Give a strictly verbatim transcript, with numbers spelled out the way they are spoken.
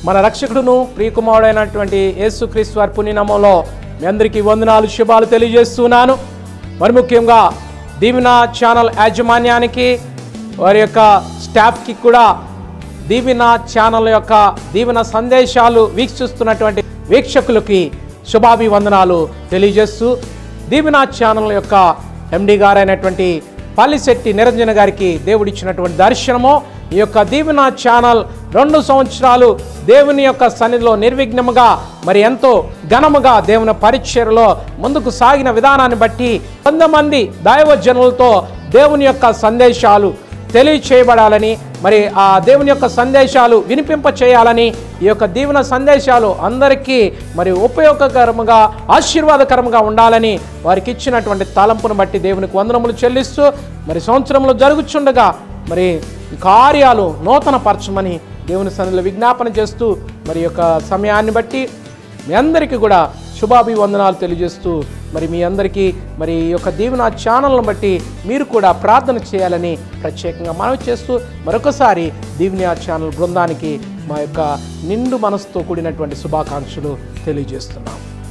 మన రక్షకుడును ప్రియకుమారుడైనటువంటి యేసుక్రీస్తు వారి పుణ్యనామంలో మీ అందరికీ వందనాలు శుభాలు తెలియజేస్తున్నాను. మరి ముఖ్యంగా దీవెన ఛానల్ యాజమాన్యానికి, వారి యొక్క స్టాఫ్కి కూడా, దీవెన ఛానల్ యొక్క దీవెన సందేశాలు వీక్షిస్తున్నటువంటి వీక్షకులకి శుభాభివందనాలు తెలియజేస్తూ, దీవెన ఛానల్ యొక్క ఎండి గారైనటువంటి పల్లిశెట్టి నిరంజన గారికి దేవుడిచ్చినటువంటి దర్శనము, ఈ యొక్క దీవెన ఛానల్ రెండు సంవత్సరాలు దేవుని యొక్క సన్నిధిలో నిర్విఘ్నముగా మరి ఎంతో ఘనముగా దేవుని పరిచర్యలో ముందుకు సాగిన విధానాన్ని బట్టి వంద మంది దైవజనులతో దేవుని యొక్క సందేశాలు తెలియచేయబడాలని, మరి ఆ దేవుని యొక్క సందేశాలు వినిపింప చేయాలని, ఈ యొక్క దీవెన సందేశాలు అందరికీ మరి ఉపయోగకరముగా ఆశీర్వాదకరంగా ఉండాలని వారికి ఇచ్చినటువంటి తలంపును బట్టి దేవునికి వందనములు చెల్లిస్తూ, మరి సంవత్సరంలో జరుగుచుండగా మరి కార్యాలు నూతన పరచమని దేవుని సన్నిధిలో విజ్ఞాపన చేస్తూ, మరి యొక్క సమయాన్ని బట్టి మీ అందరికీ కూడా శుభాభివందనాలు తెలియజేస్తూ, మరి మీ అందరికీ మరి ఈ యొక్క దీవెన ఛానల్ను బట్టి మీరు కూడా ప్రార్థన చేయాలని ప్రత్యేకంగా మనవి చేస్తూ, మరొకసారి దీవెన ఛానల్ బృందానికి మా యొక్క నిండు మనసుతో కూడినటువంటి శుభాకాంక్షలు తెలియజేస్తున్నాం.